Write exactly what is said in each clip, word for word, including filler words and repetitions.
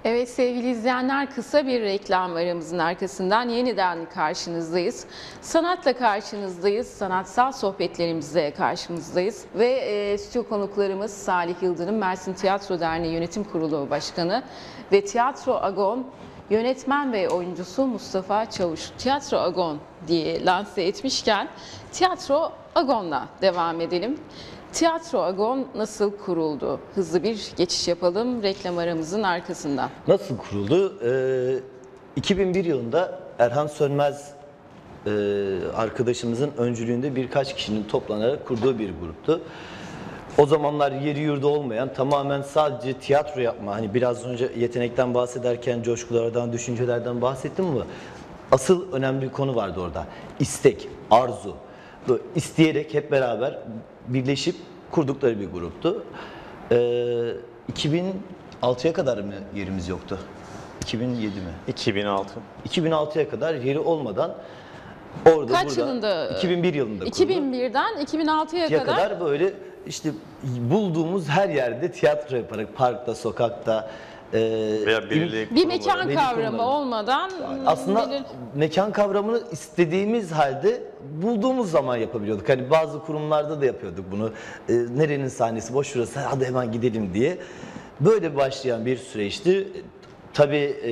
Evet sevgili izleyenler, kısa bir reklam aramızın arkasından yeniden karşınızdayız. Sanatla karşınızdayız, sanatsal sohbetlerimizle karşınızdayız ve e, stüdyo konuklarımız Salih Yıldırım, Mersin Tiyatro Derneği Yönetim Kurulu Başkanı ve Tiyatro Agon yönetmen ve oyuncusu Mustafa Çavuş. Tiyatro Agon diye lanse etmişken Tiyatro Agon'la devam edelim. Tiyatro Agon nasıl kuruldu? Hızlı bir geçiş yapalım reklam aramızın arkasından. Nasıl kuruldu? Ee, iki bin bir yılında Erhan Sönmez e, arkadaşımızın öncülüğünde birkaç kişinin toplanarak kurduğu bir gruptu. O zamanlar yeri yurdu olmayan, tamamen sadece tiyatro yapma, hani biraz önce yetenekten bahsederken coşkulardan, düşüncelerden bahsettim ama asıl önemli bir konu vardı orada. İstek, arzu. Böyle isteyerek hep beraber birleşip kurdukları bir gruptu. Ee, iki bin altıya kadar mı yerimiz yoktu? iki bin yedi mi? iki bin altı. iki bin altıya kadar yeri olmadan orada Kaç burada yılında? iki bin bir yılında kurdu. iki bin birden iki bin altıya kadar, kadar böyle işte bulduğumuz her yerde tiyatro yaparak, parkta, sokakta e, Veya birlik bir mekan Veli kavramı kurumları. olmadan aslında belir- mekan kavramını istediğimiz halde bulduğumuz zaman yapabiliyorduk. Hani bazı kurumlarda da yapıyorduk bunu. E, nerenin sahnesi boş, şurası, hadi hemen gidelim diye. Böyle başlayan bir süreçti. Tabii e,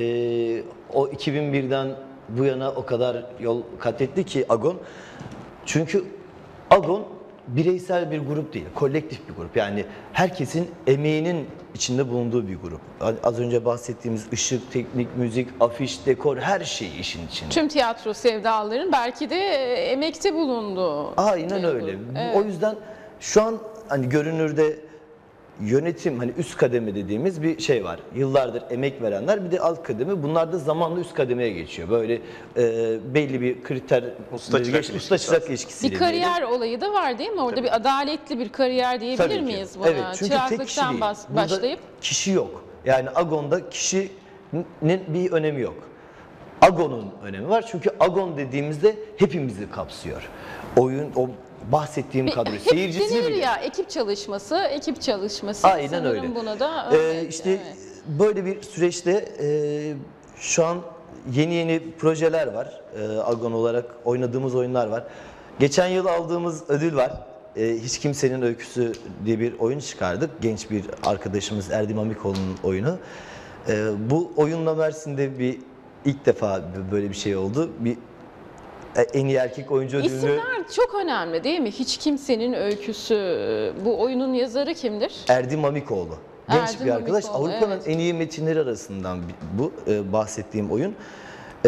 o iki bin birden bu yana o kadar yol kat etti ki Agon. Çünkü Agon bireysel bir grup değil, kolektif bir grup. Yani herkesin emeğinin içinde bulunduğu bir grup. Az önce bahsettiğimiz ışık, teknik, müzik, afiş, dekor, her şey işin içinde. tüm tiyatro sevdalıların belki de emekte bulunduğu. Aynen bir öyle. grup. Bu- Evet. O yüzden şu an hani görünürde yönetim, hani üst kademe dediğimiz bir şey var. Yıllardır emek verenler, bir de alt kademe. Bunlar da zamanla üst kademeye geçiyor. Böyle e, belli bir kriter, Usta çırak geç- usta ilişkisi çırak aslında. ilişkisiyle Bir kariyer olayı da var değil mi? Orada Tabii. bir adaletli bir kariyer diyebilir Tabii ki. miyiz buna? Evet, çünkü tek kişi Çıraklıktan değil. bas- Burada başlayıp kişi yok. Yani Agon'da kişinin bir önemi yok. Agon'un önemi var. Çünkü Agon dediğimizde hepimizi kapsıyor. Oyun, o bahsettiğim kadro, hep seyircisini denir bile. ya, ekip çalışması, ekip çalışması. Aynen Sanırım öyle. Buna da Ee, evet, işte evet. böyle bir süreçte e, şu an yeni yeni projeler var. E, Agon olarak oynadığımız oyunlar var. Geçen yıl aldığımız ödül var. E, Hiç Kimsenin Öyküsü diye bir oyun çıkardık. Genç bir arkadaşımız Erdem Amikoğlu'nun oyunu. E, bu oyunla Mersin'de bir ilk defa böyle bir şey oldu. Bir e, en iyi erkek oyuncu ödülünü İsimler çok önemli değil mi? Hiç Kimsenin Öyküsü. Bu oyunun yazarı kimdir? Erdem Amikoğlu. Genç Erdem bir arkadaş. Amikoğlu, Avrupa'nın evet. en iyi metinleri arasından bir- bu e, bahsettiğim oyun. E,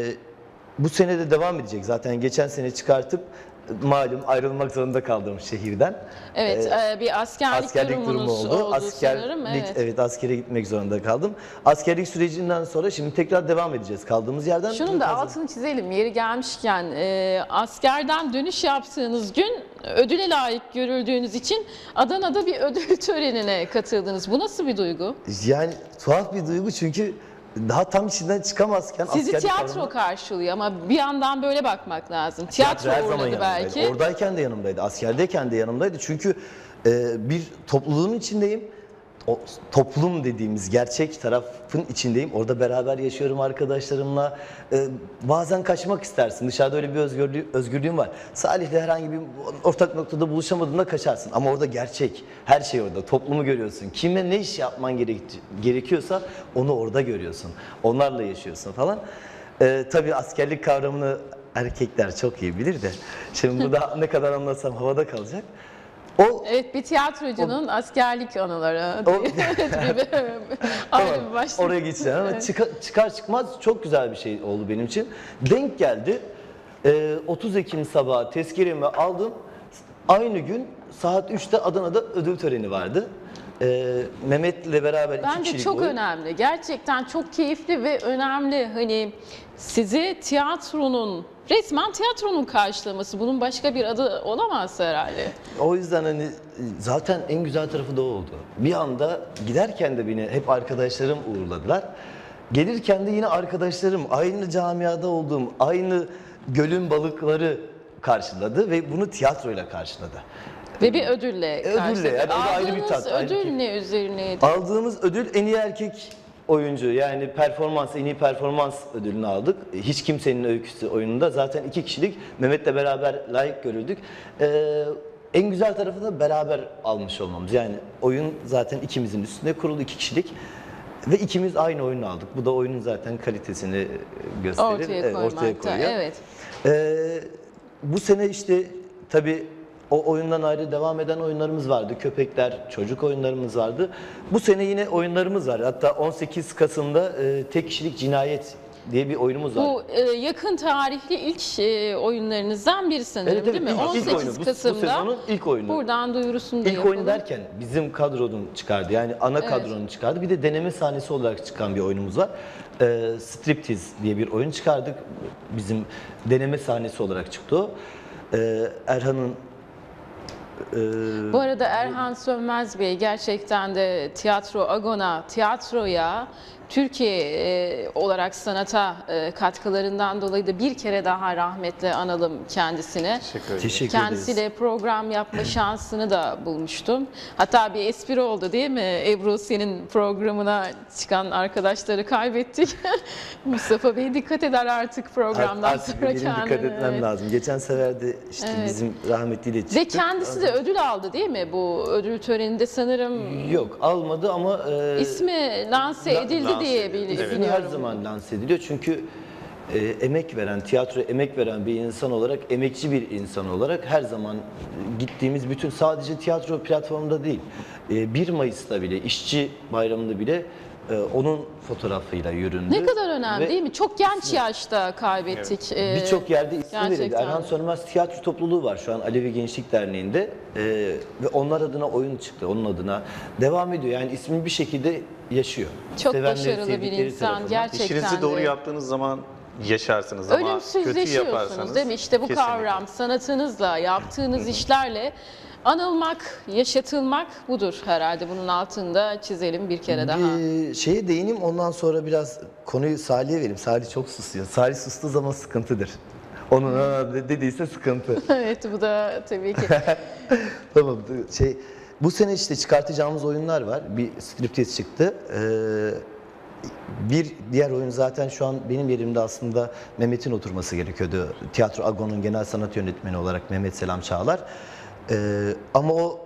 bu sene de devam edecek. Zaten geçen sene çıkartıp e, malum ayrılmak zorunda kaldım şehirden. Evet, E, e, bir askerlik, askerlik durumu durumunuz oldu. oldu Askerlik, sanırım. evet. Evet. askere gitmek zorunda kaldım. Askerlik sürecinden sonra şimdi tekrar devam edeceğiz kaldığımız yerden. Şunun da Fazla- altını çizelim. Yeri gelmişken e, askerden dönüş yaptığınız gün ödüle layık görüldüğünüz için Adana'da bir ödül törenine katıldınız. Bu nasıl bir duygu? Yani tuhaf bir duygu çünkü daha tam içinden çıkamazken Sizi askerlik tiyatro kavramı- karşılıyor ama bir yandan böyle bakmak lazım. Tiyatro her zaman uğurladı yanımdaydı. belki. Oradayken de yanımdaydı, askerdeyken de yanımdaydı. Çünkü e, bir topluluğun içindeyim. O toplum dediğimiz gerçek tarafın içindeyim. Orada beraber yaşıyorum arkadaşlarımla. E, bazen kaçmak istersin. Dışarıda öyle bir özgürlüğü, özgürlüğüm var. Salih'le herhangi bir ortak noktada buluşamadığında kaçarsın. Ama orada gerçek. Her şey orada. Toplumu görüyorsun. Kimle ne iş yapman gerek, gerekiyorsa onu orada görüyorsun. Onlarla yaşıyorsun falan. E, tabii askerlik kavramını erkekler çok iyi bilir de. Şimdi burada ne kadar anlatsam havada kalacak. O Evet, bir tiyatrocunun askerlik anıları. O- Evet, bir- ayrı bir başlık. oraya geçeceğim ama Evet. çıka- çıkar çıkmaz çok güzel bir şey oldu benim için. Denk geldi. Ee, otuz Ekim sabahı tezkeremi aldım. Aynı gün saat üçte Adana'da ödül töreni vardı. Ee, Mehmet'le beraber iki Bence kişilik çok oyun. önemli. Gerçekten çok keyifli ve önemli. Hani sizi tiyatronun, resmen tiyatronun karşılaması. Bunun başka bir adı olamaz herhalde. O yüzden hani zaten en güzel tarafı da o oldu. Bir anda giderken de beni hep arkadaşlarım uğurladılar. Gelirken de yine arkadaşlarım, aynı camiada olduğum, aynı gölün balıkları karşıladı ve bunu tiyatroyla karşıladı. Ve bir ödülle ödülle, karşıladı. yani o da ayrı bir Aldığınız tat, ayrı ödül bir- ne üzerineydi? Aldığımız ödül en iyi erkek oyuncu yani performans, en iyi performans ödülünü aldık. Hiç Kimsenin Öyküsü oyununda zaten iki kişilik Mehmet'le beraber layık görüldük. Ee, en güzel tarafı da beraber almış olmamız. Yani oyun zaten ikimizin üstünde kurulu, iki kişilik. Ve ikimiz aynı oyunu aldık. Bu da oyunun zaten kalitesini gösterir. Ortaya evet, koymakta, ortaya koyuyor. evet. Ee, bu sene işte tabii o oyundan ayrı devam eden oyunlarımız vardı. Köpekler, çocuk oyunlarımız vardı. Bu sene yine oyunlarımız var. Hatta on sekiz Kasım'da e, Tek Kişilik Cinayet diye bir oyunumuz var. Bu e, yakın tarihli ilk e, oyunlarınızdan biri sanırım, Evet, evet, değil mi? ilk- ilk on sekiz oyunu. Bu- bu Kasım'da sezonun ilk oyunu. buradan duyurusunu da İlk yapalım. oyun derken bizim kadronun çıkardı. Yani ana Evet. kadronun çıkardı. Bir de deneme sahnesi olarak çıkan bir oyunumuz var. Ee, Striptease diye bir oyun çıkardık. Bizim deneme sahnesi olarak çıktı o. Ee, Erhan'ın e, Bu arada Erhan Sönmez Bey gerçekten de tiyatro agona, tiyatroya, Türkiye e, olarak sanata e, katkılarından dolayı da bir kere daha rahmetle analım kendisini. Teşekkür ederim. teşekkür ederiz. Kendisiyle program yapma şansını da bulmuştum. Hatta bir espri oldu değil mi? Ebru, senin programına çıkan arkadaşları kaybettik. Mustafa Bey dikkat eder artık programdan Artık sonra benim dikkat kendine. etmem Evet. lazım. Geçen sefer de işte Evet. bizim rahmetliyle çıktık. Ve kendisi de ödül aldı değil mi? Bu ödül töreninde sanırım Yok almadı ama e, ismi lanse La- edildi lanse diye edildi, bili- evet. ismi biliyorum. her zaman lanse ediliyor. Çünkü e, emek veren, tiyatroya emek veren bir insan olarak, emekçi bir insan olarak her zaman gittiğimiz bütün, sadece tiyatro platformunda değil, e, bir Mayıs'ta bile, işçi bayramında bile e, onun fotoğrafıyla yüründü. Ne kadar önemli Ve değil mi? Çok genç yaşta kaybettik. Ee, birçok yerde ismi verildi. gerçekten. Erhan Sönmez Tiyatro Topluluğu var şu an Alevi Gençlik Derneği'nde e, ve onlar adına oyun çıktı. Onun adına devam ediyor. Yani ismi bir şekilde yaşıyor. Çok Sevenleri, başarılı bir sevdikleri insan tarafından. gerçekten. İşinizi doğru de. yaptığınız zaman yaşarsınız ama kötü Ölümsüzleşiyorsunuz yaparsanız değil mi? İşte bu kesinlikle. kavram sanatınızla, yaptığınız işlerle anılmak, yaşatılmak budur herhalde. Bunun altında çizelim bir kere daha. Bir şeye değineyim, ondan sonra biraz konuyu Salih'e vereyim. Salih çok susuyor. Salih sustuğu zaman sıkıntıdır. Onun "Aa" dediyse sıkıntı. Evet, bu da tabii ki. Tamam. Şey, bu sene işte çıkartacağımız oyunlar var. Bir Striptease çıktı. Ee, bir diğer oyun zaten şu an benim yerimde aslında Mehmet'in oturması gerekiyordu. Tiyatro Agon'un genel sanat yönetmeni olarak Mehmet Selam Çağlar. Ee, ama o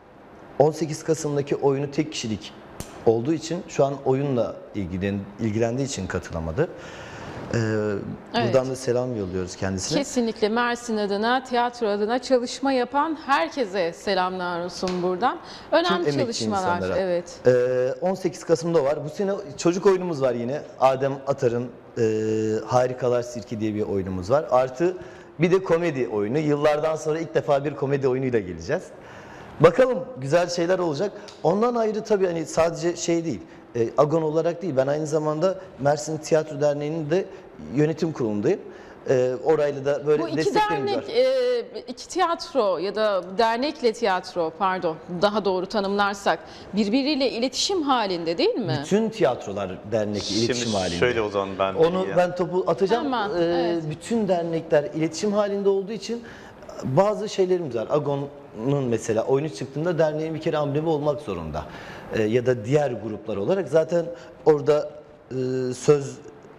on sekiz Kasım'daki oyunu tek kişilik olduğu için şu an oyunla ilgilen, ilgilendiği için katılamadı. Ee, buradan da selam yolluyoruz kendisine. Kesinlikle Mersin adına, tiyatro adına çalışma yapan herkese selamlar olsun buradan. Önemli emekçi çalışmalar. insanlara. Evet. Ee, on sekiz Kasım'da var. Bu sene çocuk oyunumuz var yine. Adem Atar'ın e, Harikalar Sirki diye bir oyunumuz var. Artı bir de komedi oyunu. Yıllardan sonra ilk defa bir komedi oyunuyla geleceğiz. Bakalım, güzel şeyler olacak. Ondan ayrı tabii hani sadece şey değil, e, Agon olarak değil. Ben aynı zamanda Mersin Tiyatro Derneği'nin de yönetim kurulundayım. E, orayla da böyle Bu iki desteklerimiz var. dernek, e, iki tiyatro ya da dernekle tiyatro, pardon, daha doğru tanımlarsak birbiriyle iletişim halinde değil mi? Bütün tiyatrolar dernekle iletişim Şimdi halinde. şöyle o zaman ben Onu bilgi- ben topu atacağım. Tamam, Ee, evet. Bütün dernekler iletişim halinde olduğu için bazı şeylerimiz var. Agon'un mesela oyunu çıktığında derneğin bir kere amblemi olmak zorunda. Ee, ya da diğer gruplar olarak zaten orada e, söz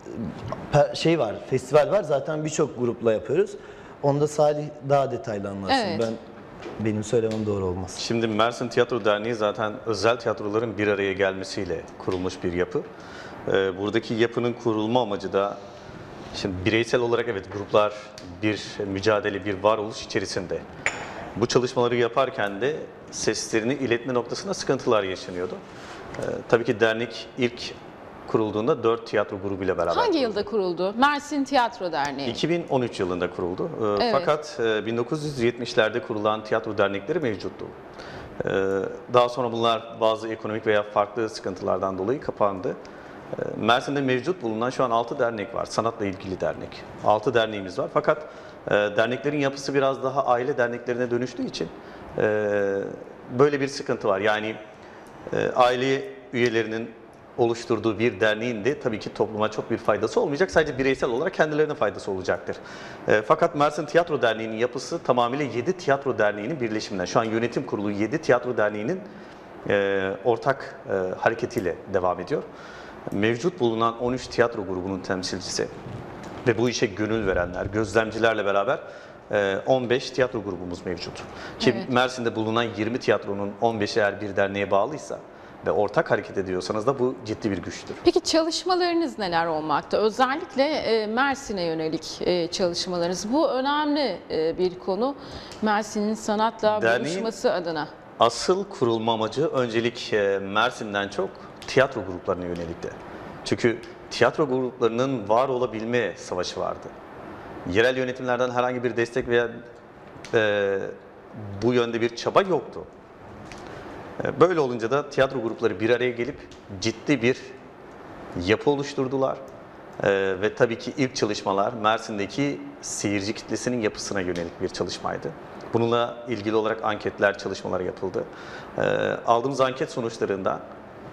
per- şey var, festival var. Zaten birçok grupla yapıyoruz. Onda Salih daha detaylı anlatsın. Evet. Ben benim söylemem doğru olmaz. Şimdi Mersin Tiyatro Derneği zaten özel tiyatroların bir araya gelmesiyle kurulmuş bir yapı. Ee, buradaki yapının kurulma amacı da şimdi bireysel olarak evet gruplar bir mücadele, bir varoluş içerisinde. Bu çalışmaları yaparken de seslerini iletme noktasında sıkıntılar yaşanıyordu. Ee, tabii ki dernek ilk kurulduğunda dört tiyatro grubuyla beraber Hangi kuruldu. yılda kuruldu? Mersin Tiyatro Derneği. iki bin on üç yılında kuruldu. Ee, Evet. Fakat e, bin dokuz yüz yetmişlerde kurulan tiyatro dernekleri mevcuttu. Ee, Daha sonra bunlar bazı ekonomik veya farklı sıkıntılardan dolayı kapandı. Ee, Mersin'de mevcut bulunan şu an altı dernek var. Sanatla ilgili dernek. altı derneğimiz var. Fakat e, derneklerin yapısı biraz daha aile derneklerine dönüştüğü için e, böyle bir sıkıntı var. Yani e, aile üyelerinin oluşturduğu bir derneğin de tabii ki topluma çok bir faydası olmayacak. Sadece bireysel olarak kendilerine faydası olacaktır. E, fakat Mersin Tiyatro Derneği'nin yapısı tamamıyla yedi tiyatro derneğinin birleşiminden. Şu an yönetim kurulu yedi tiyatro derneğinin e, ortak e, hareketiyle devam ediyor. Mevcut bulunan on üç tiyatro grubunun temsilcisi ve bu işe gönül verenler, gözlemcilerle beraber e, on beş tiyatro grubumuz mevcut. Ki Evet. Mersin'de bulunan yirmi tiyatronun on beşi eğer bir derneğe bağlıysa ve ortak hareket ediyorsanız da bu ciddi bir güçtür. Peki çalışmalarınız neler olmakta? Özellikle e, Mersin'e yönelik e, çalışmalarınız. Bu önemli e, bir konu. Mersin'in sanatla Derneğin- buluşması adına. Asıl kurulma amacı öncelik e, Mersin'den çok tiyatro gruplarına yönelikti. Çünkü tiyatro gruplarının var olabilme savaşı vardı. Yerel yönetimlerden herhangi bir destek veya e, bu yönde bir çaba yoktu. E, böyle olunca da tiyatro grupları bir araya gelip ciddi bir yapı oluşturdular. E, ve tabii ki ilk çalışmalar Mersin'deki seyirci kitlesinin yapısına yönelik bir çalışmaydı. Bununla ilgili olarak anketler, çalışmalar yapıldı. E, aldığımız anket sonuçlarından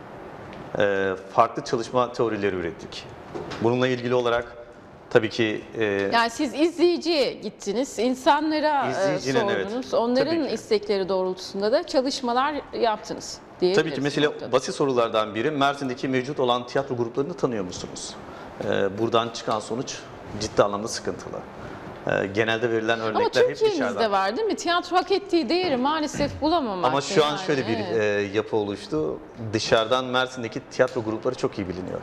e, farklı çalışma teorileri ürettik. Bununla ilgili olarak tabii ki e, Yani siz izleyiciye gittiniz, insanlara e, İzleyicinin, evet. sordunuz. Onların Tabii ki. istekleri doğrultusunda da çalışmalar yaptınız diyebiliriz. tabii ki mesela bu noktada. basit sorulardan biri Mersin'deki mevcut olan tiyatro gruplarını tanıyor musunuz? E, buradan çıkan sonuç ciddi anlamda sıkıntılı. E, genelde verilen Ama örnekler hep Türkiye'mizde dışarıdan. var değil mi? Tiyatro hak ettiği değeri maalesef bulamamakta. Ama şu an yani, şöyle bir evet. e, yapı oluştu. Dışarıdan Mersin'deki tiyatro grupları çok iyi biliniyor.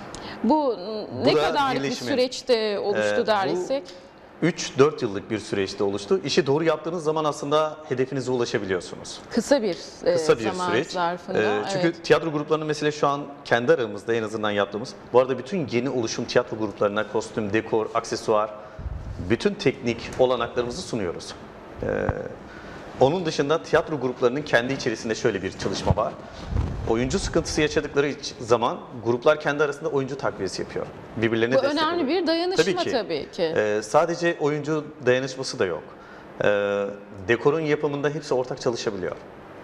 Bu ne Bura kadarlık bir birleşimi. süreçte oluştu Ee, bu- dersek? üç dört yıllık bir süreçte oluştu. İşi doğru yaptığınız zaman aslında hedefinize ulaşabiliyorsunuz. Kısa bir, e, Kısa bir zaman süreç. zarfında. Ee, çünkü evet. tiyatro gruplarının mesela şu an kendi aramızda en azından yaptığımız, bu arada bütün yeni oluşum tiyatro gruplarına kostüm, dekor, aksesuar, bütün teknik olanaklarımızı sunuyoruz. Ee, onun dışında tiyatro gruplarının kendi içerisinde şöyle bir çalışma var. Oyuncu sıkıntısı yaşadıkları iç- zaman gruplar kendi arasında oyuncu takviyesi yapıyor. Birbirlerine Bu destek önemli oluyor. bir dayanışma Tabii ki. tabii ki. Ee, sadece oyuncu dayanışması da yok. Ee, dekorun yapımında hepsi ortak çalışabiliyor.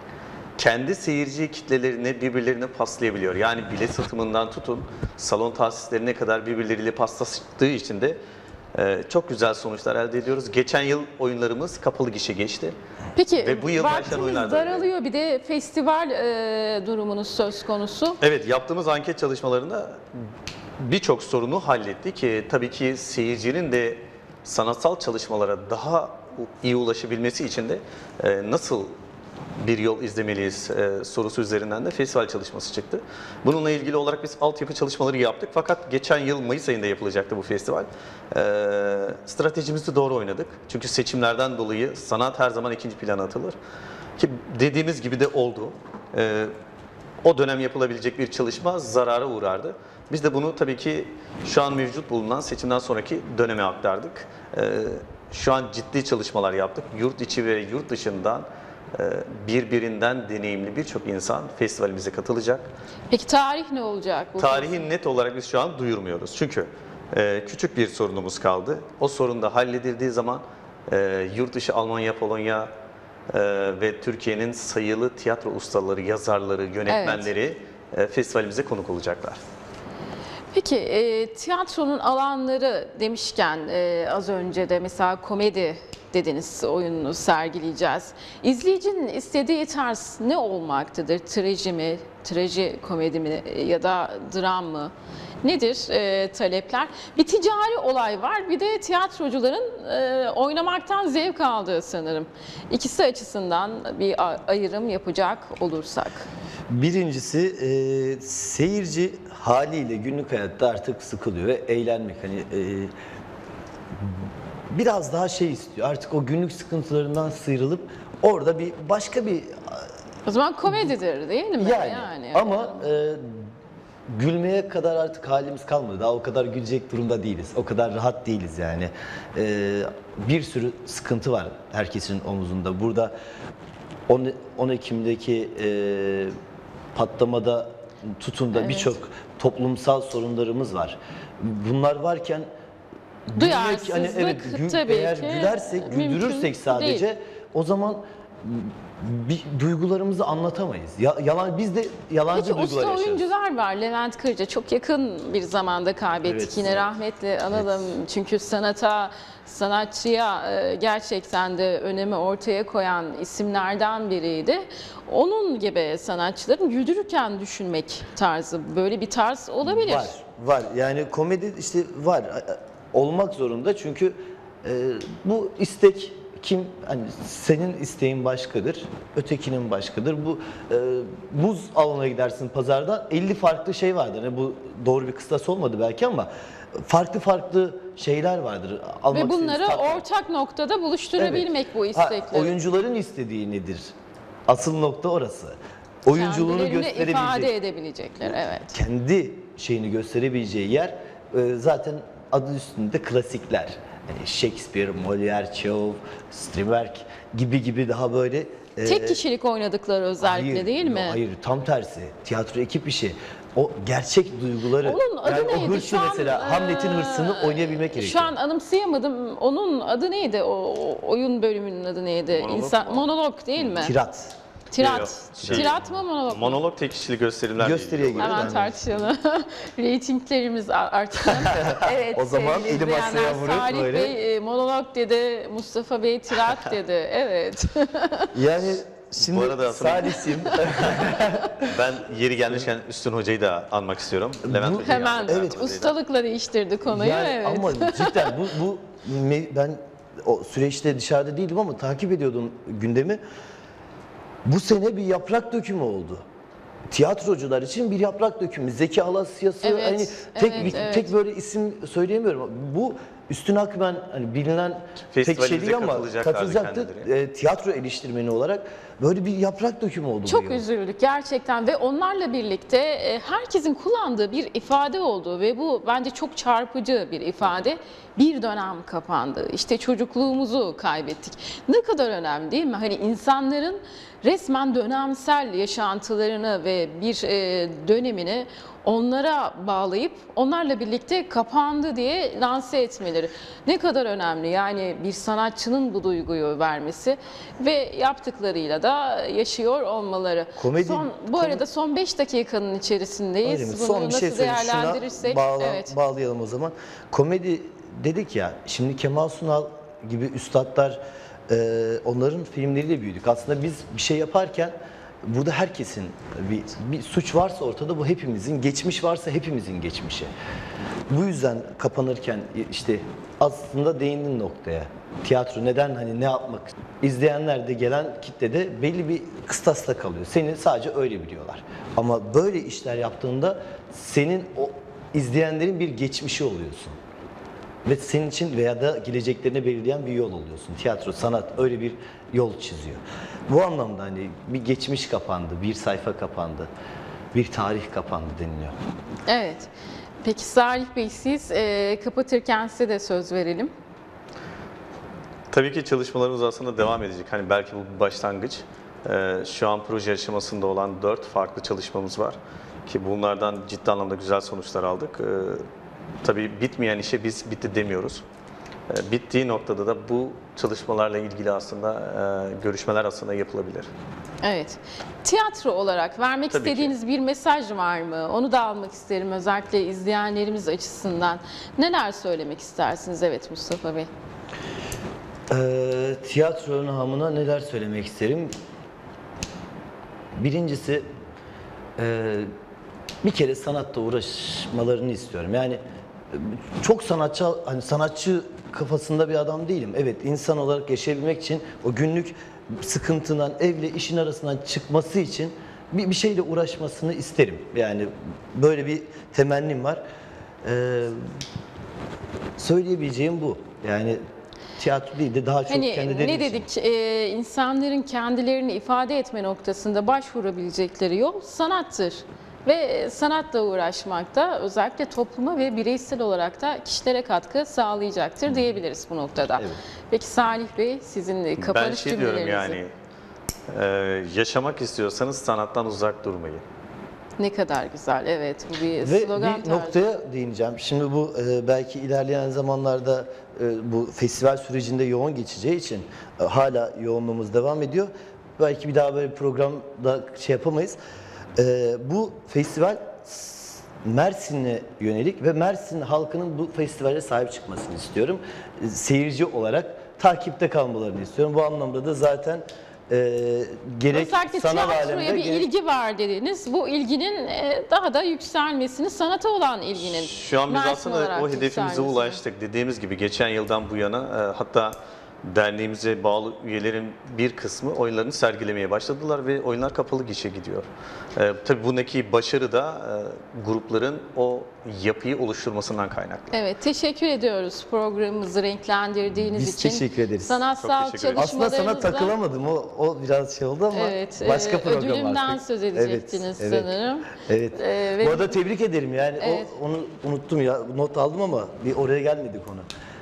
Kendi seyirci kitlelerini birbirlerine paslayabiliyor. Yani bilet satımından tutun, salon tahsislerine kadar birbirleriyle paslaştığı için de e, çok güzel sonuçlar elde ediyoruz. Geçen yıl oyunlarımız kapalı gişe geçti. Peki Ve bu yıl başlayan vaktimiz oyunlar da öyle. daralıyor, bir de festival e, durumunuz söz konusu. Evet, yaptığımız anket çalışmalarında birçok sorunu hallettik. E, tabii ki seyircinin de sanatsal çalışmalara daha iyi ulaşabilmesi için de e, nasıl bir yol izlemeliyiz e, sorusu üzerinden de festival çalışması çıktı. Bununla ilgili olarak biz altyapı çalışmaları yaptık. Fakat geçen yıl Mayıs ayında yapılacaktı bu festival. E, stratejimizi doğru oynadık. Çünkü seçimlerden dolayı sanat her zaman ikinci plana atılır. Ki dediğimiz gibi de oldu. E, o dönem yapılabilecek bir çalışma zarara uğrardı. Biz de bunu tabii ki şu an mevcut bulunan seçimden sonraki döneme aktardık. Ee, şu an ciddi çalışmalar yaptık. Yurt içi ve yurt dışından e, birbirinden deneyimli birçok insan festivalimize katılacak. Peki tarih ne olacak? bu Tarihi net olarak biz şu an duyurmuyoruz. Çünkü e, küçük bir sorunumuz kaldı. O sorun da halledildiği zaman e, yurt dışı Almanya, Polonya e, ve Türkiye'nin sayılı tiyatro ustaları, yazarları, yönetmenleri e, festivalimize konuk olacaklar. Peki e, tiyatronun alanları demişken e, az önce de mesela komedi dediniz, oyununu sergileyeceğiz. İzleyicinin istediği tarz ne olmaktadır? Traji mi, traji komedi mi ya da dram mı? Nedir e, talepler? Bir ticari olay var, bir de tiyatrocuların e, oynamaktan zevk aldığı sanırım. İkisi açısından bir a- ayrım yapacak olursak. Birincisi e, seyirci haliyle günlük hayatta artık sıkılıyor ve eğlenmek hani e, biraz daha şey istiyor. Artık o günlük sıkıntılarından sıyrılıp orada bir başka bir O zaman komedidir değil mi? yani, ama e, gülmeye kadar artık halimiz kalmadı. Daha o kadar gülecek durumda değiliz. O kadar rahat değiliz yani. E, bir sürü sıkıntı var herkesin omuzunda. Burada on Ekim'deki e, patlamada tutun da Evet. birçok toplumsal sorunlarımız var. Bunlar varken gülmek, Duyarsızlık evet, gü- tabii eğer ki gülersek, mümkün güldürürsek sadece değil. o zaman bir duygularımızı anlatamayız. Ya, yalan biz de yalancı Peki duygular usta yaşarız. oyuncular var. Levent Kırca çok yakın bir zamanda kaybettik. Evet. Yine rahmetli analım. Çünkü sanata, sanatçıya e, gerçekten de önemi ortaya koyan isimlerden biriydi. Onun gibi sanatçıların güldürürken düşünmek tarzı, böyle bir tarz olabilir. Var, var. Yani komedi işte var. Olmak zorunda çünkü e, bu istek kim, hani senin isteğin başkadır, ötekinin başkadır. Bu e, buz almaya gidersin pazarda elli farklı şey vardır. Yani bu doğru bir kıstas olmadı belki ama farklı farklı şeyler vardır. Almak Ve bunları istediğiniz tat- ortak noktada buluşturabilmek bu Ha, istekleri. oyuncuların istediği nedir? Asıl nokta orası. Oyunculuğunu Kendilerini gösterebilecek. ifade edebilecekler, evet. Kendi şeyini gösterebileceği yer e, zaten adı üstünde klasikler. Yani Shakespeare, Molière, Chekhov, Strindberg gibi gibi daha böyle e, Tek kişilik oynadıkları özellikle hayır, değil mi? yo, hayır, tam tersi. Tiyatro ekip işi. O gerçek duyguları, Onun adı yani neydi? o hırsı Şu an, mesela, Hamlet'in eee, hırsını oynayabilmek gerekiyor. Şu an anımsayamadım. Onun adı neydi? O, o oyun bölümünün adı neydi? Monolog İnsan, mu? monolog değil mi? Tirat. Tirat. Yok, şey, Tirat mı monolog mu? Monolog tek kişili gösterimler. Gösteriye ilgili. göre. Hemen Yani. tartışalım. Reytinglerimiz arttı. Evet. O zaman sevgili eli masaya izleyenler, vurup Salih böyle- Bey e, monolog dedi, Mustafa Bey tirat dedi. Evet. Yani şimdi Bu arada aslında- Salih'im Ben yeri gelmişken Üstün Hoca'yı da anmak istiyorum. Levent Bu- Hoca'yı Hemen anmak Levent evet, Hoca'yı da. ustalıkla değiştirdi konuyu. yani evet. ama cidden bu, bu me- ben o süreçte dışarıda değildim ama takip ediyordum gündemi. Bu sene bir yaprak dökümü oldu. Tiyatrocular için bir yaprak dökümü. Zeki Alasya'sı, Evet, hani tek evet, bir, evet. tek böyle isim söyleyemiyorum. Bu Üstün Akmen, hani bilinen pek şey Festivalimize değil ama katılacaklardı katılacaktı. kendileri. E, tiyatro eleştirmeni olarak böyle bir yaprak dökümü oldu bu Çok yıl. üzüldük gerçekten ve onlarla birlikte e, herkesin kullandığı bir ifade oldu ve bu bence çok çarpıcı bir ifade. Bir dönem kapandı. İşte çocukluğumuzu kaybettik. Ne kadar önemli değil mi? Hani insanların resmen dönemsel yaşantılarını ve bir e, dönemini onlara bağlayıp onlarla birlikte kapandı diye lanse etmeleri ne kadar önemli. Yani bir sanatçının bu duyguyu vermesi ve yaptıklarıyla da yaşıyor olmaları. Komedi- son, bu kom- arada son beş dakikanın içerisindeyiz. Öyle mi? Bunu Son bir nasıl şey söyleyeyim. Şuna değerlendirirsek bağla- evet. bağlayalım o zaman. Komedi dedik ya, şimdi Kemal Sunal gibi üstadlar, e, onların filmleriyle büyüdük. Aslında biz bir şey yaparken burada herkesin bir, bir suç varsa ortada bu hepimizin, geçmiş varsa hepimizin geçmişi. Bu yüzden kapanırken işte aslında değindin noktaya. Tiyatro neden, hani ne yapmak? İzleyenler de gelen kitlede belli bir kıstasla kalıyor. Seni sadece öyle biliyorlar. Ama böyle işler yaptığında senin o izleyenlerin bir geçmişi oluyorsun. Ve senin için veya da geleceklerini belirleyen bir yol oluyorsun. Tiyatro, sanat öyle bir yol çiziyor. Bu anlamda hani bir geçmiş kapandı, bir sayfa kapandı, bir tarih kapandı deniliyor. Evet. Peki Salih Bey siz e, kapatırken size de söz verelim. Tabii ki çalışmalarımız aslında devam edecek. Hani belki bu bir başlangıç. Ee, şu an proje aşamasında olan dört farklı çalışmamız var. Ki bunlardan ciddi anlamda güzel sonuçlar aldık. Ee, tabii bitmeyen işe biz bitti demiyoruz. Ee, bittiği noktada da bu çalışmalarla ilgili aslında e, görüşmeler aslında yapılabilir. Evet. Tiyatro olarak vermek Tabii ki. istediğiniz bir mesaj var mı? Onu da almak isterim özellikle izleyenlerimiz açısından. Neler söylemek istersiniz? Evet Mustafa Bey. Ee, tiyatro namına neler söylemek isterim? Birincisi, e, bir kere sanatla uğraşmalarını istiyorum. Yani e, çok sanatçı, hani sanatçı kafasında bir adam değilim. Evet, insan olarak yaşayabilmek için o günlük sıkıntından, evle işin arasından çıkması için bir, bir şeyle uğraşmasını isterim. Yani böyle bir temennim var. Ee, söyleyebileceğim bu. Yani tiyatro değil de daha çok Hani kendileri ne için. dedik? Ee, insanların kendilerini ifade etme noktasında başvurabilecekleri yol sanattır. Ve sanatla uğraşmak da özellikle topluma ve bireysel olarak da kişilere katkı sağlayacaktır diyebiliriz bu noktada. Evet. Peki Salih Bey sizin kapanış Ben şey diyorum cümlelerinizi. yani, e, yaşamak istiyorsanız sanattan uzak durmayın. Ne kadar güzel. Evet bu bir Ve slogan bir tarzı. noktaya değineceğim. Şimdi bu e, belki ilerleyen zamanlarda e, bu festival sürecinde yoğun geçeceği için e, hala yoğunluğumuz devam ediyor. belki bir daha böyle bir programda şey yapamayız. Ee, bu festival Mersin'e yönelik ve Mersin halkının bu festivale sahip çıkmasını istiyorum. Ee, Seyirci olarak takipte kalmalarını istiyorum. Bu anlamda da zaten e, gerek Özellikle sanat tiyatroya aleminde bir gerek... ilgi var dediniz. Bu ilginin e, daha da yükselmesini, sanata olan ilginin Şu an biz Mersin aslında olarak o hedefimize yükselmesini. ulaştık. Dediğimiz gibi geçen yıldan bu yana e, hatta derneğimize bağlı üyelerin bir kısmı oyunlarını sergilemeye başladılar ve oyunlar kapalı gişe gidiyor. E, tabii bundaki başarı da e, grupların o yapıyı oluşturmasından kaynaklı. Evet, teşekkür ediyoruz programımızı renklendirdiğiniz Biz için. teşekkür ederiz. Sanatsal Çok teşekkür ederiz. Aslında sana çalışmalarınızda takılamadım. O, o biraz şey oldu ama Evet, başka e, program ödülümden artık. söz edecektiniz evet, sanırım. Evet. E, ve- Bu arada tebrik ederim yani. Evet. O, onu unuttum ya. Not aldım ama bir oraya gelmedik onu.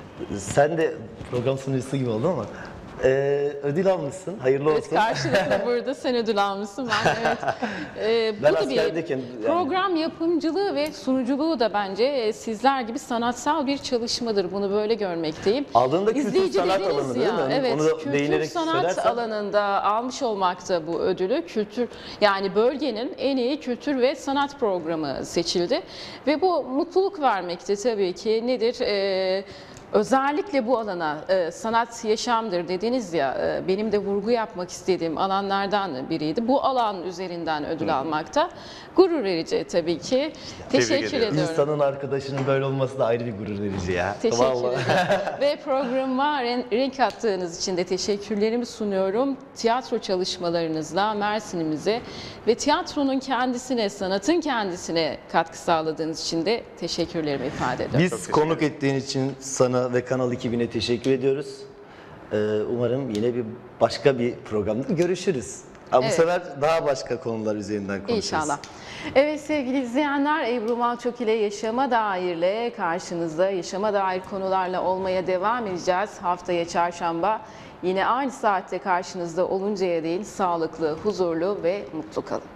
Sen de program sunucusu gibi oldun ama e, ödül almışsın. Hayırlı Evet, olsun. karşılıklı burada sen ödül almışsın. Ben, evet. Ee, Ben bu da bir askerdeyken yani- program yapımcılığı ve sunuculuğu da bence e, sizler gibi sanatsal bir çalışmadır. Bunu böyle görmekteyim. Aldığında kültür sanat İzleyicileriniz alanı değil mi? Onu- Evet, onu da kültür değinerek sanat söylersen- alanında almış olmakta bu ödülü. Kültür, yani bölgenin en iyi kültür ve sanat programı seçildi. Ve bu mutluluk vermekte tabii ki. Nedir? Ee, Özellikle bu alana e, sanat yaşamdır dediniz ya, e, benim de vurgu yapmak istediğim alanlardan biriydi. Bu alan üzerinden ödül almakta gurur verici tabii ki. Teşekkür ediyorum. ediyorum. İnsanın arkadaşının böyle olması da ayrı bir gurur verici ya. Teşekkür Vallahi. ederim. Ve programa ren- renk kattığınız için de teşekkürlerimi sunuyorum. Tiyatro çalışmalarınızla Mersin'imize ve tiyatronun kendisine, sanatın kendisine katkı sağladığınız için de teşekkürlerimi ifade ediyorum. Biz teşekkür konuk ettiğin için sana ve Kanal ekibine teşekkür ediyoruz. Ee, umarım yine bir başka bir programda görüşürüz. Ha, bu Evet. sefer daha başka konular üzerinden konuşuruz. İnşallah. Evet sevgili izleyenler, Ebru Malçok ile Yaşama Dair'le karşınızda, yaşama dair konularla olmaya devam edeceğiz. Haftaya çarşamba yine aynı saatte karşınızda oluncaya değin sağlıklı, huzurlu ve mutlu kalın.